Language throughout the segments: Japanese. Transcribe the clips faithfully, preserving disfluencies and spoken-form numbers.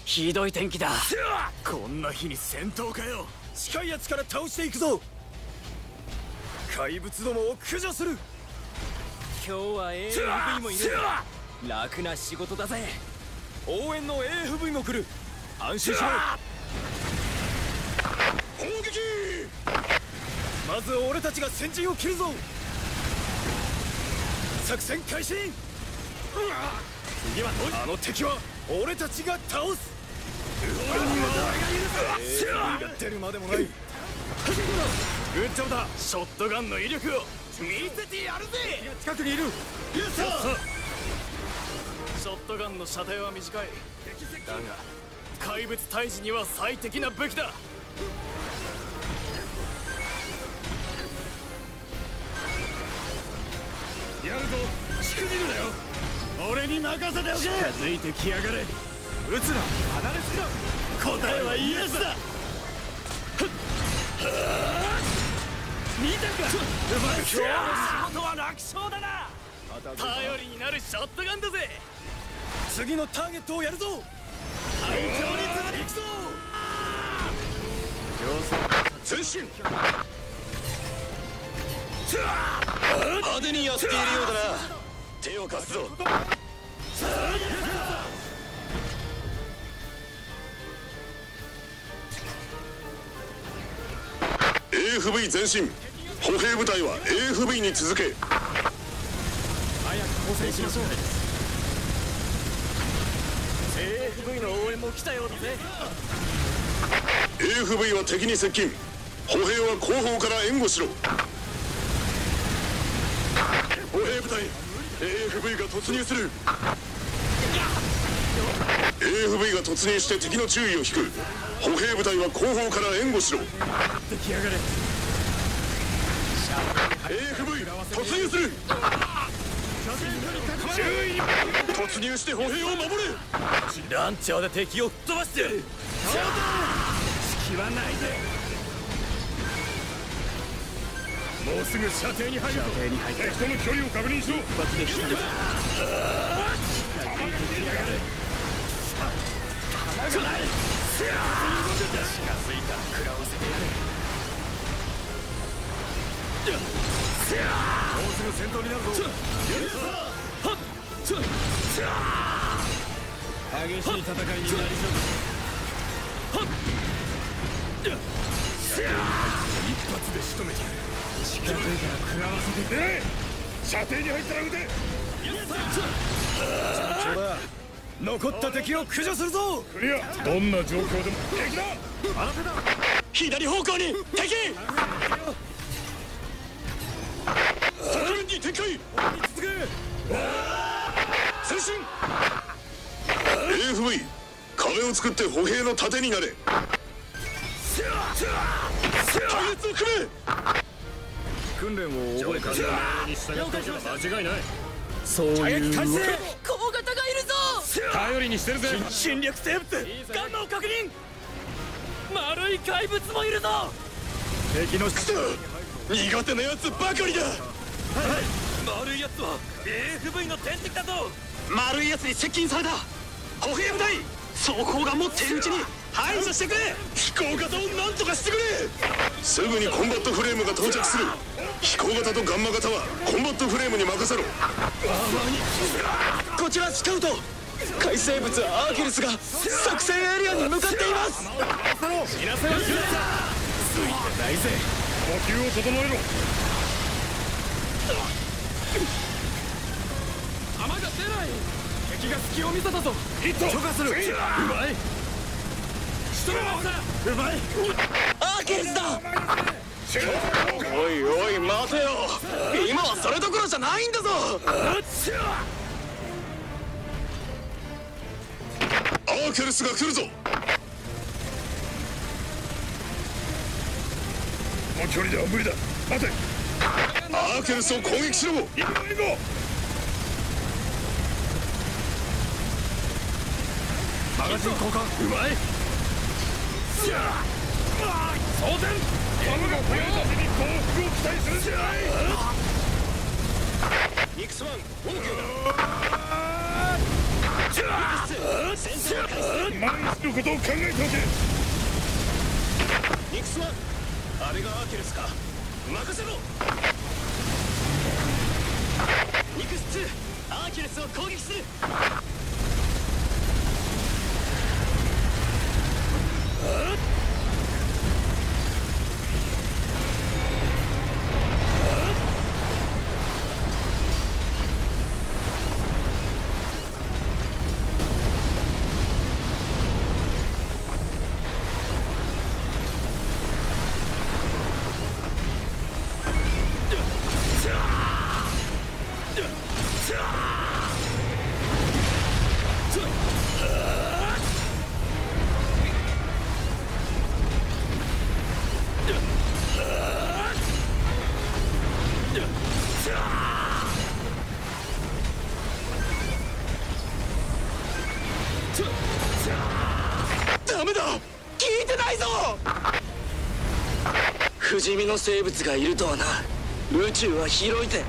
ひどい天気だ。 こんな日に戦闘かよ。近いやつから倒していくぞ。怪物どもを駆除する。 今日は エーエフブイ もいる。楽な仕事だぜ。 応援の エーエフブイ も来る。安心しろ。砲撃。まず俺たちが先陣を切るぞ。作戦開始。次はあの敵は俺たちが倒す。俺には俺がいるぞ。が出るまでもない。グッジョブだ。ショットガンの威力を見せてやるぜ。近くにいる。ショットガンの射程は短い。だが怪物退治には最適な武器だ。やるぞ。しくじるなよ。俺に任せておけ。近づいてきやがれ。撃つな。離れすぎろ。答えはイエスだ。見たか。うまく今日の仕事は楽勝だな。頼りになるショットガンだぜ。次のターゲットをやるぞ。最強に行くぞ。前進。派手にやっているようだな。手を貸すぞ。エーエフブイ 前進。歩兵部隊は エーエフブイ に続け。早く構成しましょう。 エーエフブイ の応援も来たようだぜ。 エーエフブイ は敵に接近。歩兵は後方から援護しろ。歩兵部隊 エーエフブイ が突入する。 エーエフブイ が突入して敵の注意を引く。歩兵部隊は後方から援護しろ。出来上がれ。 エーエフブイ 突入する。突入して歩兵を守れ。ランチャーで敵を吹っ飛ばしてやる。隙はないぜ。もうすぐ射程に入るぞ。敵との距離を確認しろ。一発で引き抜く。近づいたら食らわせてやる。もうすぐ戦闘になるぞ。激しい戦いになりそうだ。一発で仕留めてやる。近づいたら食らわせて。ええ、射程に入ったら撃て。順調だ。残った敵を駆除するぞ。クリア。どんな状況でも敵だ。あなただ。左方向に敵。左面に敵。前進。 エーエフブイ 壁を作って歩兵の盾になれ。隊列を組め。訓練を覚えた。間違いない。そういう小型がいるぞ。頼りにしてるぜ。侵略生物ガンマを確認。丸い怪物もいるぞ。敵の質だ。苦手なやつばかりだ。はい、丸いやつは エーエフブイ の天敵だぞ。丸いやつに接近された。歩兵部隊、装甲が持っているうちに排除してくれ。飛行型を何とかしてくれ。すぐにコンバットフレームが到着する。飛行型とガンマ型はコンバットフレームに任せろ。こちらスカウト。海生物アーケルスが作戦エリアに向かっています。死なせはしなさい。ついてないぜ。呼吸を整えろ。弾が出ない。敵が隙を見せたぞ。ヒット許可する。うまい。仕留めました。うまい。アーケルスだ。おいおい待てよ。今はそれどころじゃないんだぞ。アーケルスが来るぞ。この距離では無理だ。待て。アーケルスを攻撃しろ。行こう行こう。マガジン交換。うまい。装填。我が兵たちに降伏を期待するんじゃない。ニクスワンオーケーだ。 万一のことを考えておけ。ニクスワン、あれがアーケルスか。任せろ。ニクスツー、アーキュレスを攻撃する。ダメだ、聞いてないぞ。不死身の生物がいるとはな。宇宙は広いて。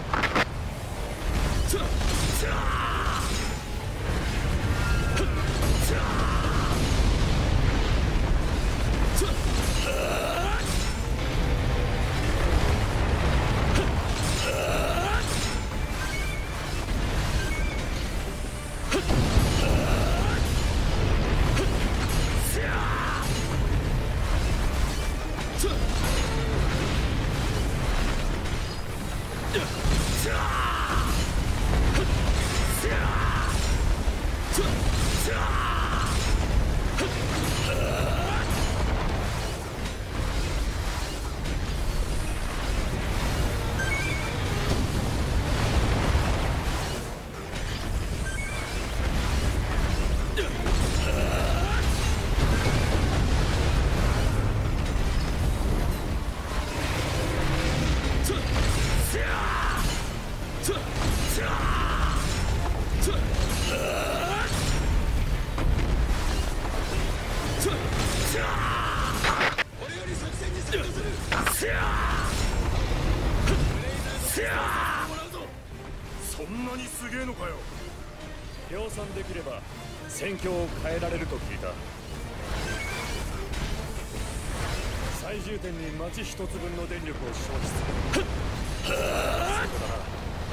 そんなにすげえのかよ。量産できれば戦況を変えられると聞いた。最重点に町一つ分の電力を消費する。そうだな。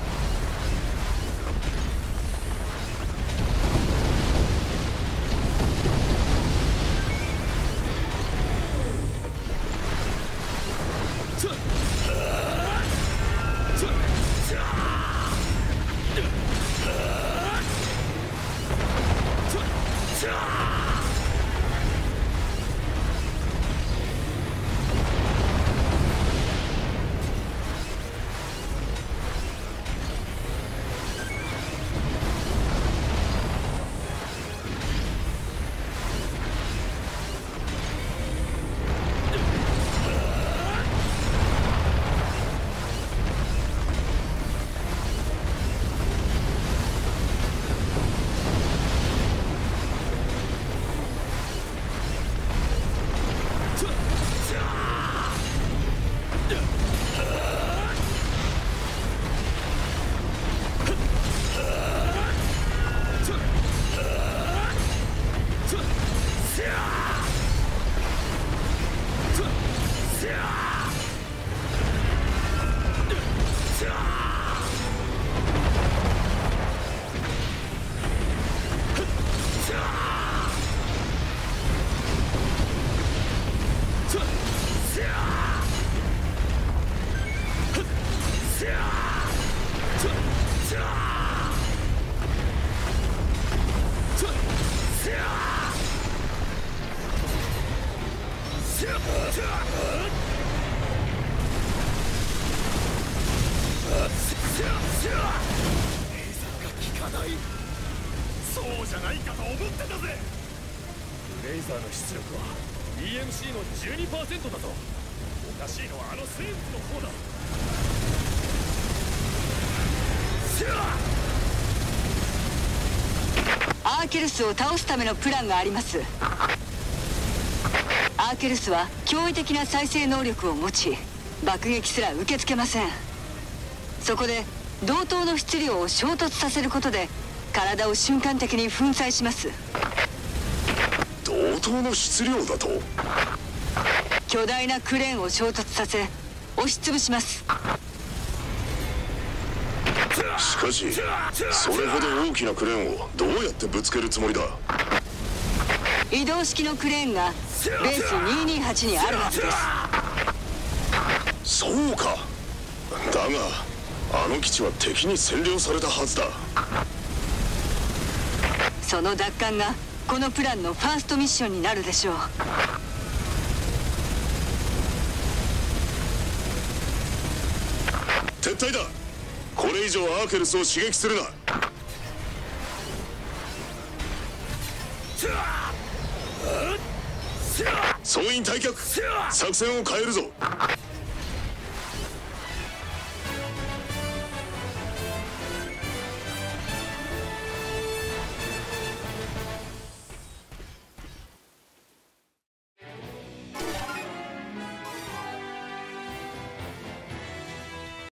そうじゃないかと思ってたぜ。レイザーの出力は イーエムシー の じゅうにパーセント だぞ。おかしいのはあの生物の方だ。 アーケルスを倒すためのプランがあります。アーケルスは驚異的な再生能力を持ち、爆撃すら受け付けません。そこで同等の質量を衝突させることで体を瞬間的に粉砕します。 同等の質量だと？ 巨大なクレーンを衝突させ押しつぶします。 しかしそれほど大きなクレーンをどうやってぶつけるつもりだ？ 移動式のクレーンがベースにひゃくにじゅうはちにあるはずです。 そうか。だがあの基地は敵に占領されたはずだ。 その奪還がこのプランのファーストミッションになるでしょう。 撤退だ。これ以上アーケルスを刺激するな。総員退却。作戦を変えるぞ。